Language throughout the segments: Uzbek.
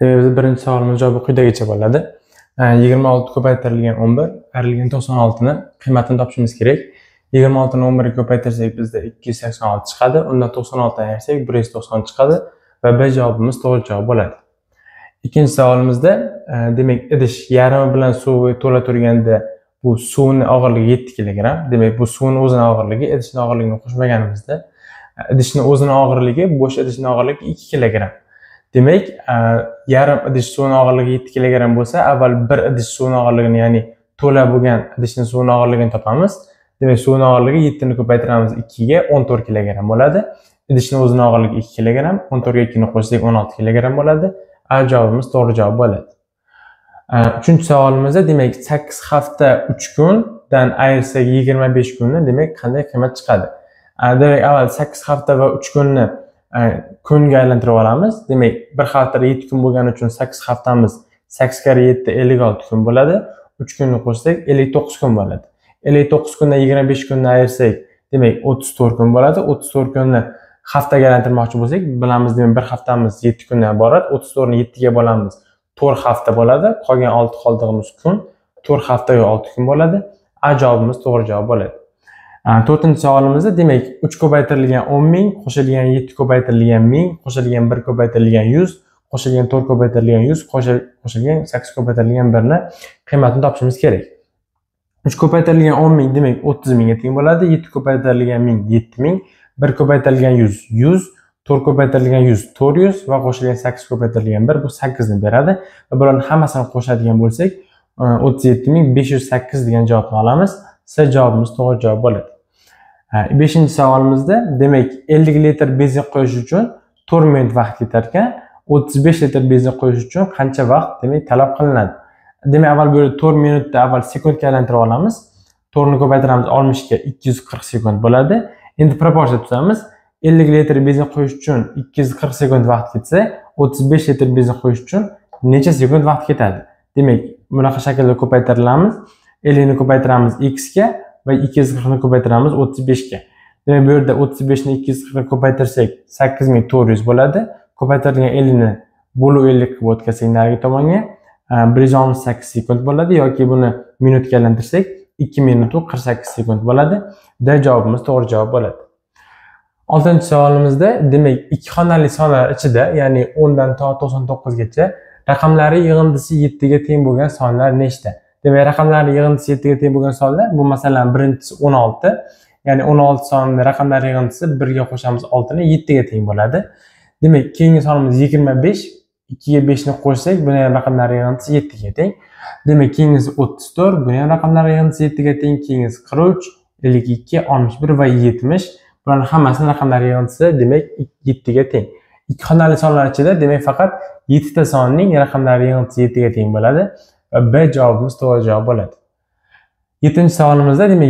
Demek biz birinchi savolimiz javobi quyidagicha bo'ladi. 26 ko'paytirilgan 11 ayrilgan 96 ni qiymatini topishimiz kerak. 26 ni 11 ga ko'paytirsak bizda 286 chiqadi. Undan 96 ni ayirsak 190 chiqadi va B javobimiz to'g'ri javob bo'ladi. Ikkinchi savolimizda demak idish yarmi bilan suv to'la turganda bu suvning og'irligi 7 kg. Demak bu suvning o'zining og'irligi idishning og'irligini qo'shmaganimizda idishning o'zining og'irligi bo'sh idishning og'irligi 2 kg. Demak, yarim idish suvning og'irligi 7 kg bo'lsa, avval bir idish suvning og'irligini, ya'ni to'la bo'lgan idishning suvning og'irligini topamiz. Demak, suvning og'irligi 7 ni ko'paytiramiz 2 ga 14 kg bo'ladi. Idishning o'zining og'irligi 2 kg, 14 ga 2 ni qo'shsak 16 kg bo'ladi. A javobimiz to'g'ri javob bo'ladi. Uchinchi savolimizda demak 8 hafta 3 kundan ayirsak 25 kunni, demak qanday qiymat chiqadi? Demak, avval 8 hafta va 3 kunni kunga aylantirib olamiz. Demak, bir haftada 7 kun bo'lgani uchun 8 haftamiz 8 kare 7 56 kun bo'ladi. 3 kunni qo'shsak 59 kun bo'ladi. 59 kundan 25 kunni ayirsak, demak 34 kun bo'ladi. 34 kunni haftaga aylantirmoqchi bo'lsak, bilamiz, demak bir haftamiz 7 kundan iborat. 34 ni 7 ga bo'lamiz 4 hafta bo'ladi. Qolgan 6 qoldig'imiz kun 4 haftaga 6 kun bo'ladi. A javobimiz to'g'ri javob bo'ladi. To'rtinchi savolimizda demak 3 ko'paytirilgan 10.000 qo'shilgan 7 ko'paytirilgan 1000 qo'shilgan 1 ko'paytirilgan 100 qo'shilgan 4 ko'paytirilgan 100 qo'shilgan 8 ko'paytirilgan 1 ni qiymatini topishimiz kerak. 3 ko'paytirilgan 10.000 demak 30.000 ga teng bo'ladi. 7 ko'paytirilgan 1000 7000, 1 ko'paytirilgan 100 100, 4 ko'paytirilgan 100 400 va qo'shilgan 8 ko'paytirilgan 1 bu 8 ni beradi. Va bularning hammasini qo'shadigan bo'lsak 37508 degan javobni olamiz. C javobimiz to'g'ri javob bo'ladi. 5-savolimizda demak 50 litr benzin qo'yish uchun 4 minut vaqt ketar ekan, 35 litr benzin qo'yish uchun qancha vaqt demak talab qilinadi? Demak, avval bu 4 minutda avval sekundga aylantirib olamiz. 4 ni ko'paytiramiz 60 ga 240 sekund bo'ladi. Endi proporsiya tutamiz. 50 litr benzin qo'yish uchun 240 sekund vaqt ketsa, 35 litr benzin qo'yish uchun necha sekund vaqt ketadi? Demak, bunaqa shaklda ko'paytirilamiz. 50 ni ko'paytiramiz x ga va 240 ni ko'paytiramiz 35 ga. Demak, bu yerda 35 ni 240 ga ko'paytirsak 8400 bo'ladi. Ko'paytirilgan 50 ni bo'lib 50 qilib o'tkazsak narigi tomonga 168 sekund bo'ladi yoki buni minutga aylantirsak 2 minut 48 sekund bo'ladi. D javobimiz to'g'ri javob bo'ladi. 6-savolimizda demak ikki xonali sonlar ichida, ya'ni 10 dan to 99 gacha raqamlari yig'indisi 7 ga teng bo'lgan sonlar nechta? Demak, raqamlarni yig'indisi 7 ga teng bo'lgan sonlar bu masalan birinchisi 16, ya'ni 16 sonini raqamlar yig'indisi 1 ga qo'shamiz 6 ni 7 ga teng bo'ladi. Demak, keyingi sonimiz 25, 2 ga 5 ni qo'shsak, buni ham raqamlar yig'indisi 7 ga teng. Demak, keyingisi 34, buni ham raqamlar yig'indisi 7 ga teng, keyingisi 43, 52, 61 va 70. Bularning hammasini raqamlar yig'indisi demak 7 ga teng. Ikki xonali sonlar ichida demak faqat 7 ta sonning raqamlar yig'indisi 7 ga teng bo'ladi. B javobimiz to'g'ri javob bo'ladi. 7-savolimizda demak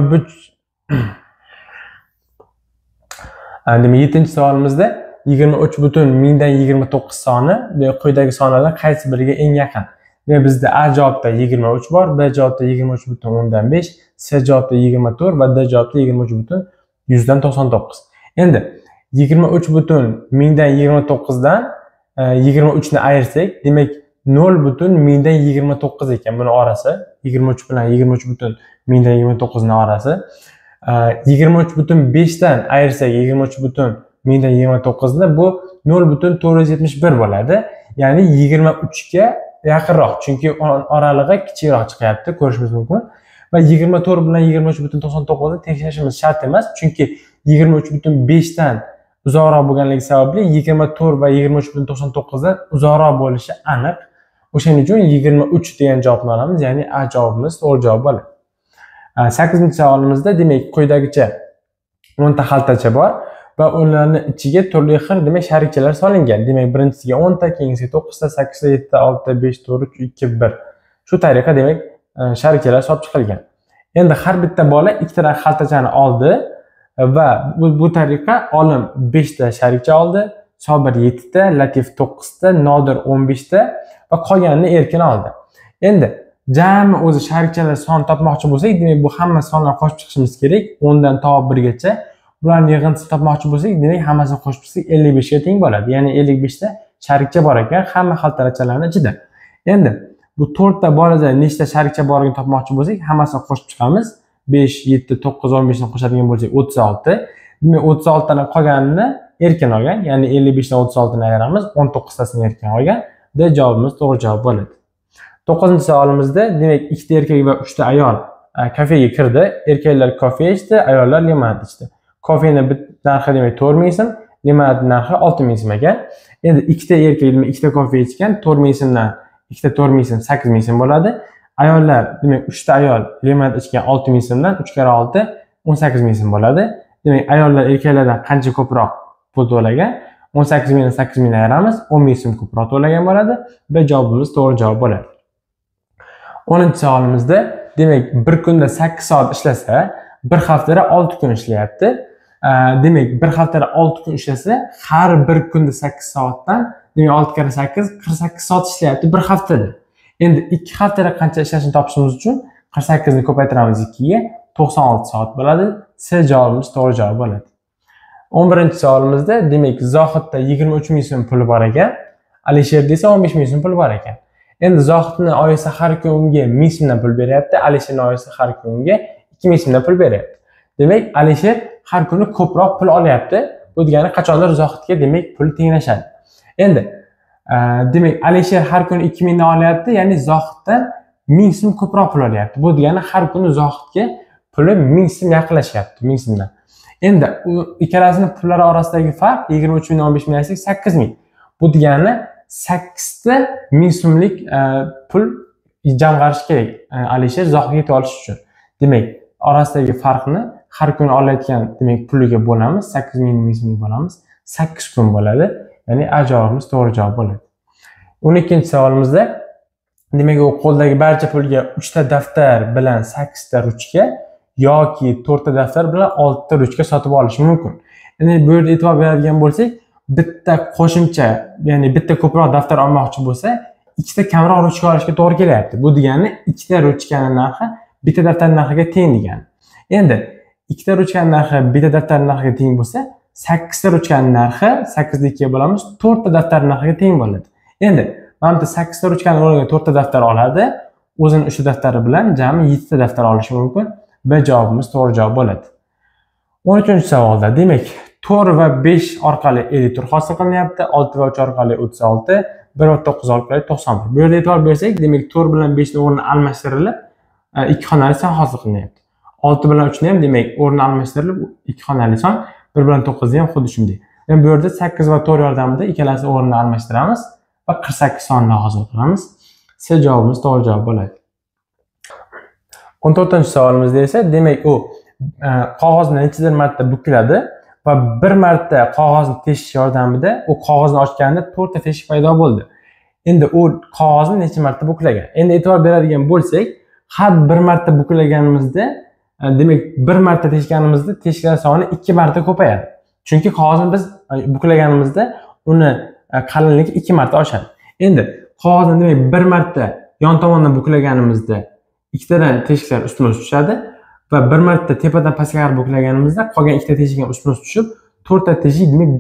7-savolimizda 23 butun mingdan 29 soni quyidagi sonlardan qaysi biriga eng yaqin? Demak, bizda A javobda 23 bor, B javobda 23 butun 10dan 5, C javobda 24 va D javobda 23 butun 100 dan 99. Endi 23 butun mingdan 29 dan 23 ni ayirsak, demak 0 butun mingdan 29 ekan buni orasi. 23 bilan 23 butun mingdan 29 ni orasi. 23 butun 5 dan ayirsak 23 butun mingdan 29 ni bu 0 butun 471 bo'ladi. Ya'ni 23 ga yaqinroq, chunki oralig'i kichikroq chiqyapti, ko'rishimiz mumkin. Va 24 bilan 23 butun 99 ni tekshirishimiz shart emas, chunki 23 butun 5 dan uzoqroq bo'lganligi sababli 24 va 23 butun 99 dan uzoqroq bo'lishi aniq. O'shaning uchun 23 degan javobni olamiz, ya'ni A javobimiz to'g'ri javob bo'ladi. 8-savolimizda demak quyidagicha 10 ta xaltacha bor va ularning ichiga turli xil demak sharikchalar solingan. Demak, birinchisiga 10 ta, keyingisiga 9 ta, 8 ta, 7 ta, 6 ta, 5, 4, 3, 2, 1. Shu tariqa demak sharikchalar solib chiqilgan. Endi har bitta bola ikkita xaltachani oldi va bu tariqa olim 5 ta sharikcha oldi, Sobir 7 ta, Latif 9 ta, Nodir 15 ta va qolganini Erkin oldi. Endi jami o'zi sharikchalar son topmoqchi bo'lsak, demak bu hamma sonlarni qo'shib chiqishimiz kerak 10 dan to 1 gacha. Bularning yig'indisini topmoqchi bo'lsak, demak hammasini qo'shib chiqsak 55 ga teng bo'ladi. Ya'ni 55 ta sharikcha bor ekan hamma xaltarachalarning ichida. Endi bu 4 ta borada nechta sharikcha borligini topmoqchi bo'lsak, hammasini qo'shib chiqamiz. 5, 7, 9, 15 ni qo'shadigan bo'lsak 36. Demak 36 tadan qolganini erkin olgan, ya'ni 55 dan 36 ni ayiramiz, 19 tasini erkin olgan. Bu javobimiz to'g'ri javob bo'ladi. 9-savolimizda demak 2 ta erkak va 3 ta ayol kafega kirdi. Erkaklar kofe ichdi, ayollar limonad ichdi. Kofening narxi demak 4000 so'm, limonad narxi 6000 so'm ekan. Endi 2 ta erkak demak 2 ta kofe ichgan, 4000 so'mdan 2 ta 4000 so'm 8000 so'm bo'ladi. Ayollar demak 3 ta ayol limonad ichgan 6000 so'mdan 3 kara 6 18000 so'm bo'ladi. Demak ayollar erkaklardan qancha ko'proq pul to'lagan? 18000 dan 8000 ayiramiz, 10000 so'm ko'proq to'lagan bo'ladi. Bu javobimiz to'g'ri javob bo'ladi. 10-savolimizda demak bir kunda 8 soat ishlasa, bir haftada 6 kun ishlayapti. Demak bir haftada 6 kun ishlasa, har bir kunda 8 soatdan demak 6 kara 8 48 soat ishlayapti bir haftada. Endi 2 haftada qancha ishlashini topishimiz uchun 48 ni ko'paytiramiz 2 ga, 96 soat bo'ladi. C javobimiz to'g'ri javob bo'ladi. 11-savolimizda demak Zohidda 23000 so'm puli bor ekan, Alisherda esa 15000 so'm pul bor ekan. Endi Zohidning oyisi har kun unga 1000 so'mdan pul beryapti, Alisherning oyisi har kun unga 2000 so'mdan pul beryapti. Demak, Alisher har kuni ko'proq pul olyapti. Bu degani qachondir Zohidga demak pul tenglashadi. Endi demak Alisher har kuni 2000 dan olyapti, ya'ni Zohiddan 1000 so'm ko'proq pul olyapti. Bu degani har kuni Zohidga puli 1000 so'm yaqinlashyapti, 1000 so'mdan. Endi u ikkalasining pullari orasidagi farq 23000 dan 15000 ayirsak 8000. Bu degani 8 ta 1000 so'mlik pul jamg'arish kerak Alisher Zohidga yetib olish uchun. Demak, orasidagi farqni har kuni olayotgan demak puliga bo'lamiz, 8000 ni 1000 so'mga bo'lamiz, 8 kun bo'ladi. Ya'ni A javobimiz to'g'ri javob bo'ladi. 12-savolimizda demak u qo'ldagi barcha pulga 3 ta daftar bilan 8 ta ruchka yoki 4 ta daftar bilan 6 ta ruchka sotib olish mumkin. Endi bu yerda e'tibor beradigan bo'lsak, bitta qo'shimcha, ya'ni bitta ko'proq daftar olmoqchi bo'lsa, ikkita kamroq ruchka olishga to'g'ri kelyapti. Bu degani ikkita ruchkaning narxi bitta daftarning narxiga teng degani. Endi ikkita ruchkaning narxi bitta daftarning narxiga teng bo'lsa, 8 ta ruchkaning narxi 8 ni 2 ga bo'lamiz, 4 ta daftarning narxiga teng bo'ladi. Endi mana bu 8 ta ruchkaning o'rniga 4 ta daftar oladi, o'zining 3 ta daftari bilan jami 7 ta daftar olishi mumkin. B javobimiz to'g'ri javob bo'ladi. 13-savolda demak 4 va 5 orqali 54 hosil qilinyapti, 6 va 3 orqali 36, 1 va 9 orqali 91. Bu yerda e'tibor bersak, demak 4 bilan 5 ning o'rni almashtirilib, 2 xonali son hosil qilinyapti. 6 bilan 3 ni ham demak o'rni almashtirilib 2 xonali son, 1 bilan 9 ni ham xuddi shunday. Yani bu yerda 8 va 4 yordamida ikkalasi o'rnini almashtiramiz va 48 sonni hosil qilamiz. C javobimiz to'g'ri javob bo'ladi. 14-savolimizda esa demak u qog'ozni nechadir marta bukiladi va bir marta qog'ozni teshish yordamida u qog'ozni ochganda 4 ta teshik paydo bo'ldi. Endi u qog'ozni necha marta buklagan? Endi e'tibor beradigan bo'lsak, har bir marta buklaganimizda demak bir marta teshganimizda teshiklar soni 2 marta ko'payadi. Chunki qog'ozni biz buklaganimizda uni qalinligi 2 marta oshadi. Endi qog'ozni demak bir marta yon tomondan buklaganimizda ikkitadan teshiklar ustma-ust tushadi va bir marta tepadan pastga qarab buklaganimizda qolgan ikkita teshik ham ustma-ust tushib, 4 ta teshik demak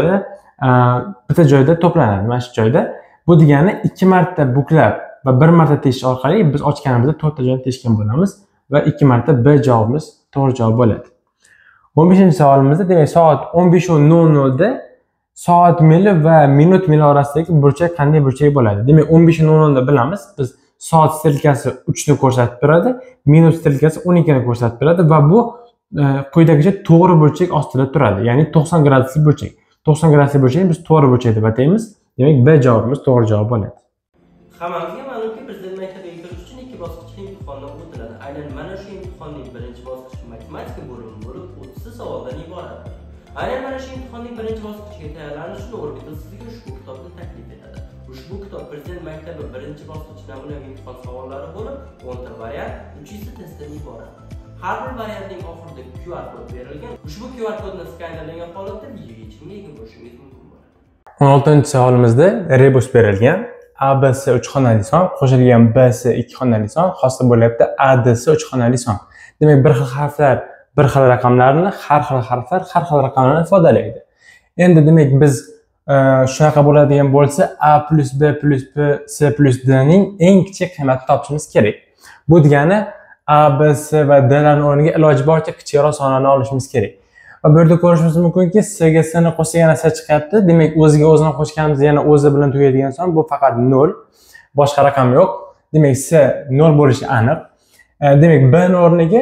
bitta joyda to'planadi. Mana shu joyda. Bu degani 2 marta buklab va 1 marta teshish orqali biz ochganimizda 4 ta joyni teshgan bo'lamiz va 2 marta B javobimiz to'g'ri javob bo'ladi. 15-savolimizda demak soat 15:00 da soat mili va minut mili orasidagi burchak qanday burchak bo'ladi? Demak 15:00 da bilamiz, biz soat strelkasi 3 ni ko'rsatib turadi, minut strelkasi 12 ni ko'rsatib turadi va bu quyidagicha to'g'ri burchak ostida turadi, ya'ni 90 gradusli burchak. 90 gradusli burchakni biz to'g'ri burchak deb ataymiz. Demak B javobimiz to'g'ri javob bo'ladi. Hammamizga ma'lumki, prezident maktabiga kirish uchun 2 bosqichli imtihondan o'tiladi. Aynan mana shu imtihonning birinchi bosqichi matematika bo'limi bo'lib 30 savoldan iborat. Aynan mana shu imtihonning birinchi bosqichiga tayyorlanish uchun Orbital sizga ushbu kitobni taklif etadi. Ushbu kitob prezident maktabi birinchi bosqich namunaviy imtihon savollari bo'lib 10 ta variant, 3 testdan iborat. Har bir variantning oxirida QR kod berilgan. Ushbu QR kodni skanerlagan holatda video yechimga ega bo'lishingiz mumkin bo'ladi. 16-savolimizda rebus berilgan. ABC 3 xonali son qo'shilgan BC 2 xonali son hosil bo'lyapti ADC 3 xonali son. Demak bir xil harflar bir xil raqamlarni, har xil harflar har xil raqamlarni ifodalaydi. Endi demak biz shunaqa bo'ladigan bo'lsa a plus b plus p c plus d ning eng kichik qiymatini topishimiz kerak. Bu degani a b c va d larning o'rniga iloji boricha kichikroq sonlarni olishimiz kerak. Va bu yerda ko'rishimiz mumkinki c ga c ni qo'shsak yana c chiqyapti. Demak, o'ziga o'zini qo'shganimizda yana o'zi bilan tugaydigan son bu faqat 0. Boshqa raqam yo'q. Demak, c 0 bo'lishi aniq. Demak, b ning o'rniga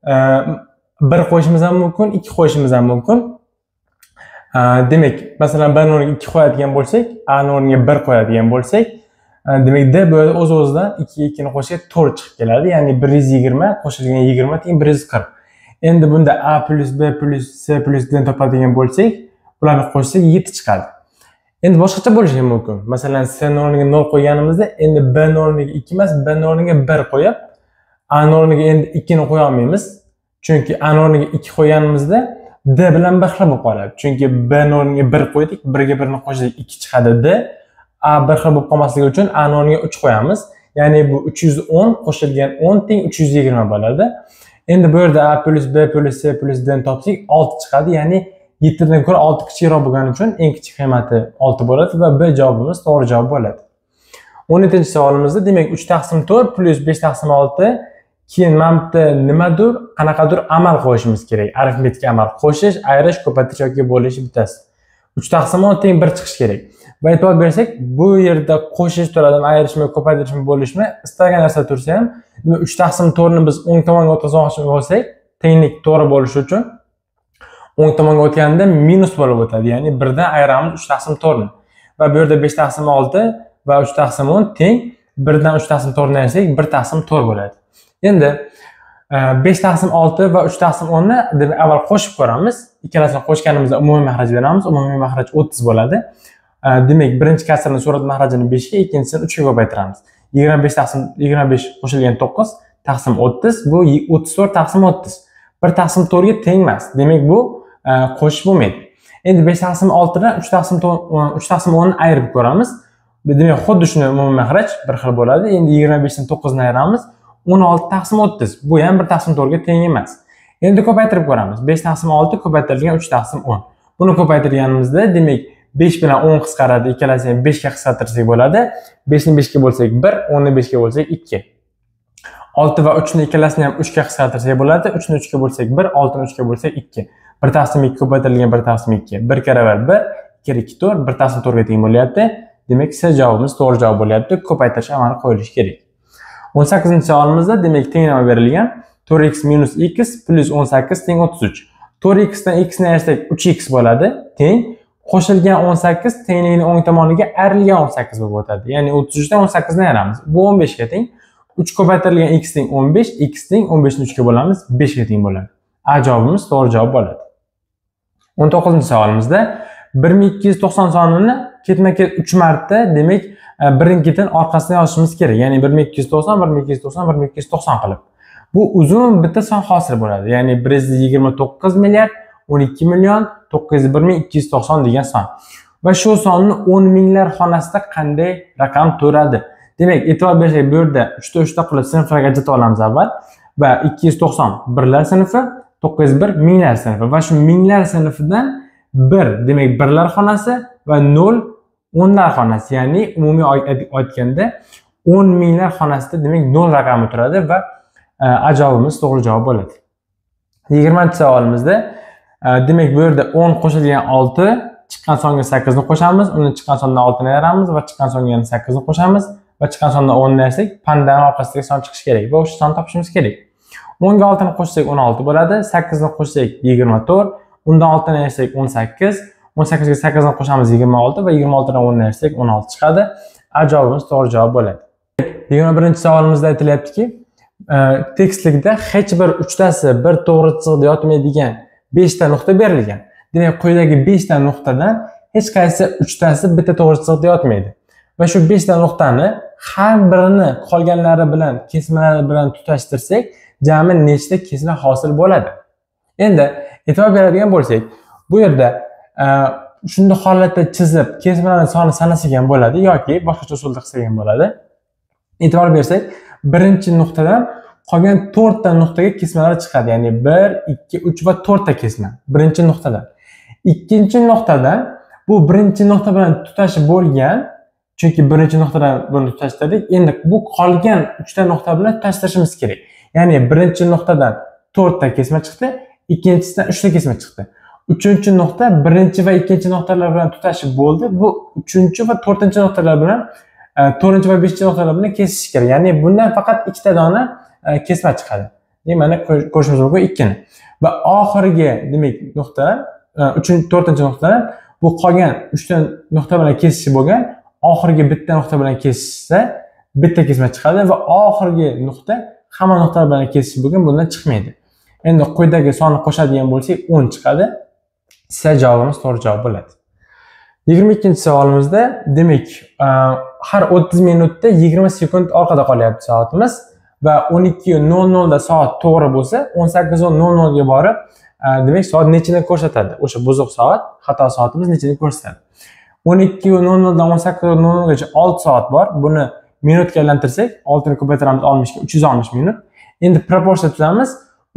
1 qo'yishimiz ham mumkin, 2 qo'yishimiz ham mumkin. Demak, masalan, b ning o'rniga 2 qo'yadigan bo'lsak, a ning o'rniga 1 qo'yadigan bo'lsak, demak, d bu yerda o'z-o'zidan 2 ga 2 ni qo'shsak 4 chiqib keladi. Ya'ni 120 qo'shilgan 20 teng 140. Endi bunda a plus b plus c plus d ni topadigan bo'lsak, ularni qo'shsak 7 chiqadi. Endi boshqacha bo'lishi mumkin. Masalan, c ning o'rniga 0 qo'yganimizda, endi b ning o'rniga 2 emas, b ning o'rniga 1 qo'yib, a ning o'rniga endi 2 ni qo'ya olmaymiz. Chunki a ning o'rniga 2 qo'yganimizda d bilan bir xil bo'lib qoladi. Chunki b ning o'rniga 1 qo'ydik, 1 ga 1 ni qo'shsak 2 chiqadi d. A bir xil bo'lib qolmasligi uchun a ning o'rniga 3 qo'yamiz. Ya'ni bu 310 qo'shilgan 10 teng 320 bo'ladi. Endi bu yerda a plus b plus c plus d ni topsak 6 chiqadi. Ya'ni 7 dan ko'ra 6 kichikroq bo'lgani uchun eng kichik qiymati 6 bo'ladi va b javobimiz to'g'ri javob bo'ladi. 17-savolimizda demak 3 taqsim 4 plus 5 taqsim 6 keyin mana bu nimadir, qanaqadir amal qo'yishimiz kerak. Arifmetik amal qo'shish, ayirish, ko'paytirish yoki bo'lish bittasi. 3 taqsim 10 teng 1 chiqish kerak. Va e'tibor bersak, bu yerda qo'shish to'ladimi, ayirishmi, ko'paytirishmi, bo'lishmi, istagan narsa tursa ham, 3 taqsim 4 ni biz o'ng tomonga o'tkazmoqchi bo'lsak, tenglik to'g'ri bo'lishi uchun o'ng tomonga o'tganda minus bo'lib o'tadi. Ya'ni 1 dan ayiramiz 3 taqsim 4 ni. Va bu yerda 5 taqsim 6 va 3 taqsim 10 teng 1 dan 3 taqsim 4 ni ayirsak 1 taqsim 4 bo'ladi. Endi 5 taqsim 6 va 3 taqsim 10 ni demak avval qo'shib ko'ramiz. Ikkalasini qo'shganimizda umumiy maxraj beramiz. Umumiy maxraj 30 bo'ladi. Demak, birinchi kasrni surat maxrajini 5 ga, ikkinchisini 3 ga ko'paytiramiz. 25 qo'shilgan 9 taqsim 30 bu 34 taqsim 30. 1 taqsim 4 ga teng emas. Demak, bu qo'shish bo'lmaydi. Endi 5 taqsim 6 dan 3 taqsim 10 ni ayirib ko'ramiz. Demak, xuddi shuni umumiy maxraj bir xil bo'ladi. Endi 25 dan 9 ni ayiramiz. 16 taqsim 30. Bu ham 1 taqsim 4 ga teng emas. Endi ko'paytirib ko'ramiz. 5 taqsim 6 ko'paytirilgan 3 taqsim 10. Buni ko'paytirganimizda, demak, 5 bilan 10 qisqaradi. Ikkalasini ham 5 ga qisqartirsak bo'ladi. 5 ni 5 ga bo'lsak 1, 10 ni 5 ga bo'lsak 2. 6 va 3 ni ikkalasini ham 3 ga qisqartirsak bo'ladi. 3 ni 3 ga bo'lsak 1, 6 ni 3 ga bo'lsak 2. 1 taqsim 2 ko'paytirilgan 1 taqsim 2. 1 karavar 1, 2 kere 2 4, 1 taqsim 4 ga teng bo'lyapti. Demak, C javobimiz to'g'ri javob bo'lyapti. Ko'paytirish amali qo'yilishi kerak. 18-savolimizda demak tenglama berilgan. 4x minus x plus 18 teng 33. 4x dan x ni ayirsak 3x bo'ladi. Teng qo'shilgan 18 tenglikning o'ng tomoniga ayrilgan 18 bo'lib o'tadi. Ya'ni 33 dan 18 ni ayiramiz. Bu 15 ga teng. 3 ko'paytirilgan x teng 15, x teng 15 ni 3 ga bo'lamiz, 5 ga teng bo'ladi. A javobimiz to'g'ri javob bo'ladi. 19-savolimizda 1290 sonini ketma-ket 3 marta, demak, birin-ketin orqasidan yozishimiz kerak. Ya'ni 1290, 1290, 1290 qilib. Bu uzun bitta son hosil bo'ladi. Ya'ni 129 milliard 12 million 901 ming 290 degan son. Va shu sonni 10 minglar xonasida qanday raqam turadi? Demak, e'tibor bersak, bu yerda 3 ta 3 ta qilib sinflarga ajratib olamiz avval. Va 290 birlar sinfi, 901 minglar sinfi. Va shu minglar sinfidan 1, demak, birlar xonasi va 0 o'nlar xonasi. Ya'ni umumiy aytganda 10 minglar xonasida demak 0 raqami turadi va javobimiz to'g'ri javob bo'ladi. 20-savolimizda demak, bu yerda 10 qo'shilgan 6, chiqqan songa 8 ni qo'shamiz, uni chiqqan sondan 6 ni ayiramiz va chiqqan songa yana 8 ni qo'shamiz va chiqqan sondan 10 ni ayirsak, pandan orqasidagi son chiqishi kerak va o'sha sonni topishimiz kerak. 10 ga 6 ni qo'shsak 16 bo'ladi, 8 ni qo'shsak 24, undan 6 ni ayirsak 18, 18 ga 8 ni qo'shamiz 26 va 26 dan 10 ni ayirsak 16 chiqadi. A javobimiz to'g'ri javob bo'ladi. 21-savolimizda aytilyaptiki, tekstlikda hech bir uchtasi bir to'g'ri chiziqda yotmaydigan 5 ta nuqta berilgan. Demak, quyidagi 5 ta nuqtadan hech qaysi uchtasi bitta to'g'ri chiziqda yotmaydi. Va shu 5 ta nuqtani har birini qolganlari bilan, kesmalari bilan tutashtirsak, jami nechta kesma hosil bo'ladi? Endi e'tibor beradigan bo'lsak, bu yerda shunday holatda chizib, kesmalarning sonini sanasak ham bo'ladi yoki boshqacha usulda qilsak ham bo'ladi. E'tibor bersak, birinchi nuqtadan qolgan 4 ta nuqtaga kesmalar chiqadi. Ya'ni 1, 2, 3 va 4 ta kesma birinchi nuqtadan. Ikkinchi nuqtadan bu birinchi nuqta bilan tutashi bo'lgan. Chunki birinchi nuqtadan buni tutashtirdik. Endi bu qolgan 3 ta nuqta bilan tutashtirishimiz kerak. Ya'ni birinchi nuqtadan 4 ta kesma chiqdi, ikkinchisidan 3 ta kesma chiqdi. Uchinchi nuqta birinchi va ikkinchi nuqtalar bilan tutashib bo'ldi. Bu uchinchi va to'rtinchi nuqtalar bilan 4 va 5 nuqtalar bilan kesish kerak. Ya'ni bundan faqat 2 ta dona kesma chiqadi. Mana ko'rishimiz mumkin 2 ni. Va oxirgi demak nuqtadan 4-chi nuqtadan bu qolgan 3 ta nuqta bilan kesishi bo'lgan, oxirgi bitta nuqta bilan kesishsa bitta kesma chiqadi va oxirgi nuqta hamma nuqtalar bilan kesishi bo'lgan, bundan chiqmaydi. Endi quyidagi sonni qo'shadigan bo'lsak 10 chiqadi. C javobimiz to'g'ri javob bo'ladi. 22-savolimizda demak, har 30 minutda 20 sekund orqada qolyapti soatimiz va 12:00 da soat to'g'ri bo'lsa, 18:00 ga borib, demak soat nechini ko'rsatadi? O'sha buzuq soat, xato soatimiz nechini ko'rsatadi? 12:00 dan 18:00 gacha 6 soat bor. Buni minutga aylantirsak, 6 ni ko'paytiramiz 60 ga, 360 minut. Endi proporsiya tuzamiz.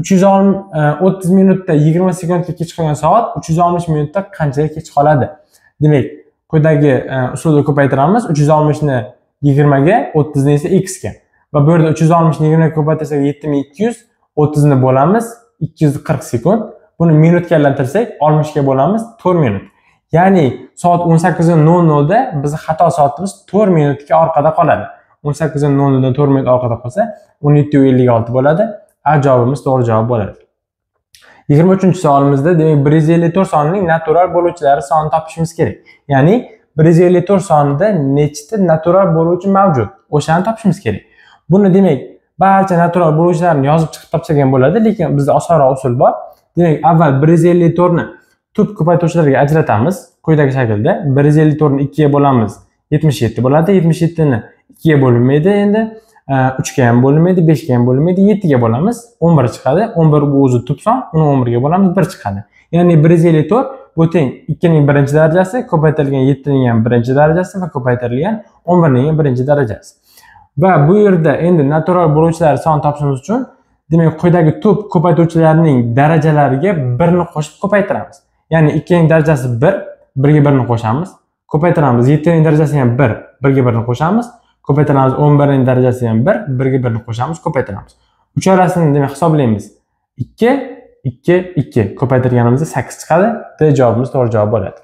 30 minutda 20 sekundga kech qolgan soat 360 minutda qanchaga kech qoladi? Demak, quyidagi usulda ko'paytiramiz. 360 ni 20 ga, 30 ni esa x ga. Va bu yerda 360 ni 20 ga ko'paytirsak 7200, 30 ni bo'lamiz 240 sekund. Buni minutga aylantirsak 60 ga bo'lamiz 4 minut. Ya'ni soat 18:00 da bizning xato soatimiz 4 minutga orqada qoladi. 18:00 dan 4 minut orqada qolsa 17:56 bo'ladi. A javobimiz to'g'ri javob bo'ladi. 23-savolimizda demak 154 sonining natural bo'luvchilari sonini topishimiz kerak. Ya'ni 154 sonida nechta natural bo'luvchi mavjud? O'shani topishimiz kerak. Buni demak barcha natural bo'luvchilarni yozib chiqib topsagan bo'ladi, lekin bizda osonroq usul bor. Demak, avval 154 ni tub ko'paytuvchilarga ajratamiz. Quyidagi shaklda 154 ni 2 ga bo'lamiz, 77 bo'ladi. 77 ni 2 ga bo'linmaydi endi. 3 ga ham bo'linmaydi, 5 ga ham bo'linmaydi, 7 ga bo'lamiz, 11 chiqadi. 11 bu o'zi tub son, uni 11 ga bo'lamiz, 1 chiqadi. Ya'ni 154 bu teng 2 ning birinchi darajasi, ko'paytirilgan 7 ning ham birinchi darajasi va ko'paytirilgan 11 ning ham birinchi darajasi. Va bu yerda endi natural bo'luvchilar soni topishimiz uchun demak quyidagi tub ko'paytuvchilarning darajalariga 1 ni qo'shib ko'paytiramiz. Ya'ni 2 ning darajasi 1, 1 ga 1 ni qo'shamiz. Ko'paytiramiz. 7 ning darajasi ham 1, 1 ga 1 ni qo'shamiz. Ko'paytiramiz. 11 ning darajasi ham 1, 1 ga 1 ni qo'shamiz, ko'paytiramiz. Uchorasini demak hisoblaymiz. 2, 2, 2 ko'paytirganimizda 8 chiqadi. D javobimiz to'g'ri javob bo'ladi.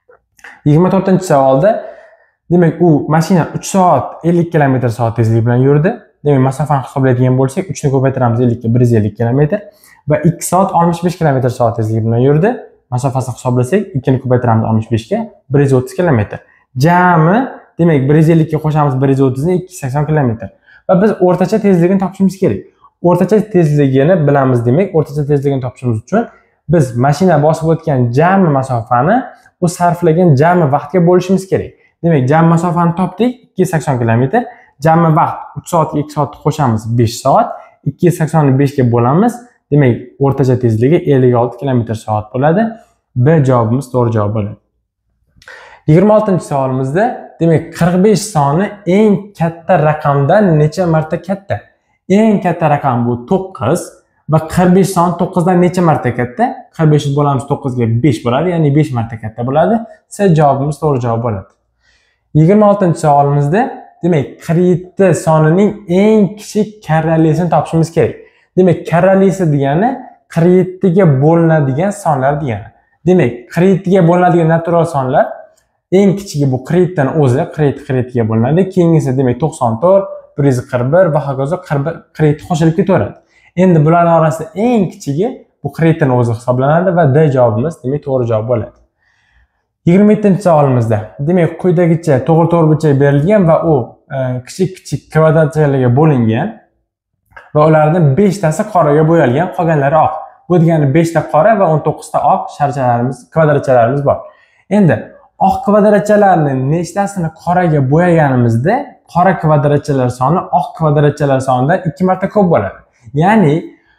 24-savolda demak u mashina 3 soat 50 km/soat tezlik bilan yurdi. Demak masofani hisoblaydigan bo'lsak, 3 ni ko'paytiramiz 50 ga 150 km va 2 soat 65 km/soat tezlik bilan yurdi. Masofasini hisoblasak, 2 ni ko'paytiramiz 65 ga 130 km. Jami demak 150 ga qo'shamiz 130 ni 280 km. Va biz o'rtacha tezligini topishimiz kerak. O'rtacha tezligini bilamiz demak, o'rtacha tezligini topishimiz uchun biz mashina bosib o'tgan jami masofani u sarflagan jami vaqtga bo'lishimiz kerak. Demak, jami masofani topdik 280 km. Jami vaqt 3 soatga 2 soat qo'shamiz 5 soat. 280 ni 5 ga bo'lamiz. Demak, o'rtacha tezligi 56 km/soat bo'ladi. B javobimiz to'g'ri javob bo'ladi. 26-savolimizda demak 45 soni eng katta raqamdan necha marta katta? Eng katta raqam bu 9 va 45 son 9 dan necha marta katta? 45 ni bo'lamiz 9 ga 5 bo'ladi, ya'ni 5 marta katta bo'ladi. C javobimiz to'g'ri javob bo'ladi. 26-savolimizda demak 47 sonining eng kichik karralisini topishimiz kerak. Demak, karralisi degani 47 ga bo'linadigan sonlar degani. Demak, 47 ga bo'linadigan natural sonlar eng kichigi bu 47 dan o'zi, 47 ga bo'linadi. Keyingisi demak 94, 141 va hokazo 47 qo'shilib ketaveradi. Endi bularning orasida eng kichigi bu 47 dan o'zi hisoblanadi va D javobimiz demak to'g'ri javob bo'ladi. 27-savolimizda demak quyidagicha to'g'ri burchak berilgan va u kichik kvadratchalarga bo'lingan va ularning 5 tasi qoraga bo'yalgan, qolganlari oq. Bu degani 5 ta qora va 19 ta oq sharchalarimiz, kvadratchalarimiz bor. Endi oq kvadratchalarni nechtasini qoraga bo'yaganimizda qora kvadratchalar soni oq kvadratchalar sonidan 2 marta ko'p bo'ladi. Ya'ni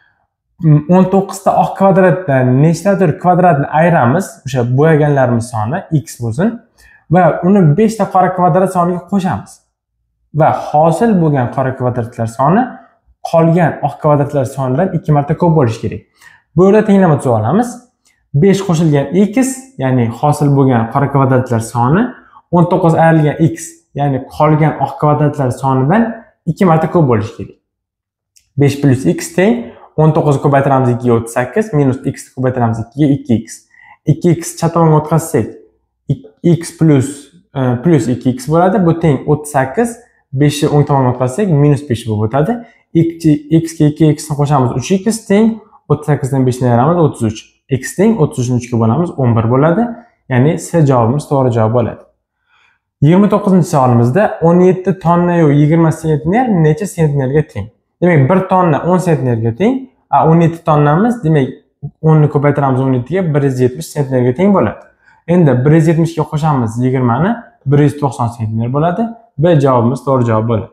19 ta oq kvadratdan nechtadir kvadratni ayiramiz, o'sha bo'yaganlarimiz soni x bo'lsin va uni 5 ta qora kvadrat soniga qo'shamiz. Va hosil bo'lgan qora kvadratlar soni qolgan oq kvadratlar sonidan 2 marta ko'p bo'lishi kerak. Bu yerda tenglama tuza olamiz. 5 qo'shilgan x, ya'ni hosil bo'lgan qora kvadratlar soni 19 ayrilgan x, ya'ni qolgan oq kvadratlar sonidan 2 marta ko'p bo'lishi kerak. 5 plus x teng 19 ko'paytiramiz 2 ga 38 minus x ko'paytiramiz 2 ga 2x. 2x chat tomonga o'tkazsak x plus 2x bo'ladi. Bu teng 38. 5 ni o'ng tomonga o'tkazsak minus 5 bo'lib o'tadi. X ga 2x ni qo'shamiz 3x teng 38 dan 5 ni ayiramiz 33. X teng 33 ni 3 ga bo'lamiz 11 bo'ladi. Ya'ni C javobimiz to'g'ri javob bo'ladi. 29-savolimizda 17 tonna 20 sentner necha sentnerga teng? Demak 1 tonna 10 sentnerga teng. 17 tonnamiz, demak 10 ni ko'paytiramiz 17 ga 170 sentnerga teng bo'ladi. Endi 170 ga qo'shamiz 20 ni 190 sentner bo'ladi. B javobimiz to'g'ri javob bo'ladi.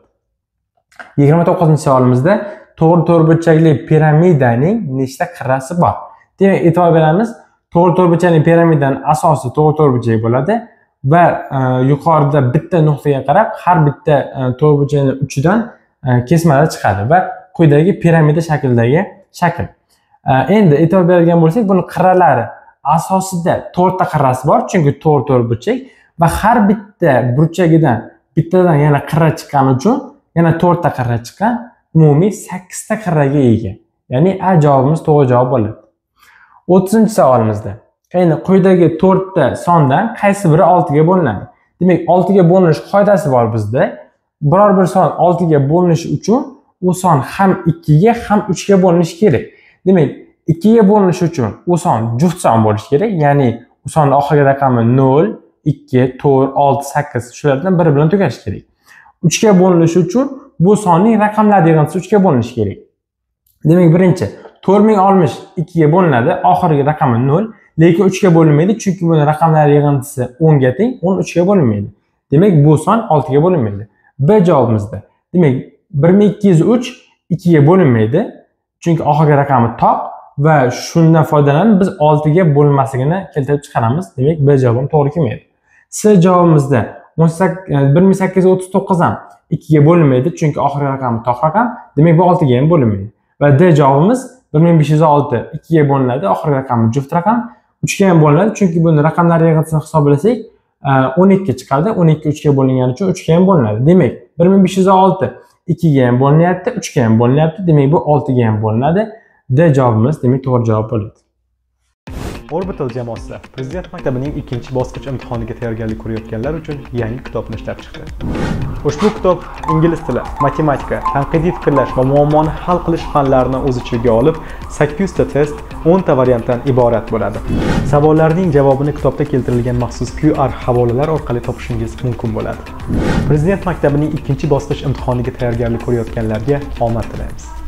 29-savolimizda to'g'ri-to'rtburchakli piramidaning nechta qirrasi bor? Demak, e'tibor beramiz. To'g'ri-to'rtburchakli piramidaning asosi to'g'ri-to'rtburchak bo'ladi va yuqorida bitta nuqtaga qarab har bitta to'g'ri-burchakning uchidan kesmalar chiqadi va quyidagi piramida shaklidagi shakl. Endi e'tibor bergan bo'lsak, buni qirralari asosida 4 ta qirrasi bor, chunki to'g'ri-to'rtburchak va har bitta burchagidan bittadan yana qirra chiqqani uchun yana 4 ta qirra chiqqan, umumiy 8 ta qirraga ega. Ya'ni A javobimiz to'g'ri javob bo'ladi. 30-savolimizda endi quyidagi 4 ta sondan qaysi biri 6 ga bo'linadi? Demak, 6 ga bo'linish qoidasi bor bizda. Biror bir son 6 ga bo'linishi uchun u son ham 2 ga ham 3 ga bo'linishi kerak. Demak, 2 ga bo'linishi uchun u son juft son bo'lishi kerak. Ya'ni u sonning oxirgi raqami 0, 2, 4, 6, 8 shulardan biri bilan tugashi kerak. 3 ga bo'linishi uchun bu sonning raqamlar yig'indisi 3 ga bo'linishi kerak. Demak, birinchi 4060 2 ga bo'linadi, oxirgi raqami 0, lekin 3 ga bo'linmaydi, chunki buni raqamlar yig'indisi 10 ga teng, 10 3 ga bo'linmaydi. Demak, bu son 6 ga bo'linmaydi. B javobimizda. Demak, 1203 2 ga bo'linmaydi, chunki oxirgi raqami toq va shundan foydalanib biz 6 ga bo'linmasligini keltirib chiqaramiz. Demak, B javobim to'g'ri kelmaydi. C javobimizda 1839 ham 2 ga bo'linmaydi, chunki oxirgi raqami toq raqam. Demak, bu 6 ga ham bo'linmaydi. Va D javobimiz 1506 2 ga bo'linadi, oxirgi raqami juft raqam. 3 ga ham bo'linadi, chunki buni raqamlar yig'indisini hisoblasak 12 chiqadi. 12 3 ga bo'lingani uchun 3 ga ham bo'linadi. Demak, 1506 2 ga ham bo'linyapti, 3 ga ham bo'linyapti. Demak, bu 6 ga ham bo'linadi. D javobimiz demak to'g'ri javob bo'ladi. Orbital jamoasi Prezident maktabining 2-bosqich imtihoniga tayyorgarlik ko'rayotganlar uchun yangi kitobni ishlab chiqdi. Ushbu kitob ingliz tili, matematika, tanqidiy fikrlash va muammoni hal qilish fanlarini o'z ichiga olib, 800 ta test, 10 ta variantdan iborat bo'ladi. Savollarning javobini kitobda keltirilgan maxsus QR havolalar orqali topishingiz mumkin bo'ladi. Prezident maktabining 2-bosqich imtihoniga tayyorgarlik ko'rayotganlarga omad tilaymiz.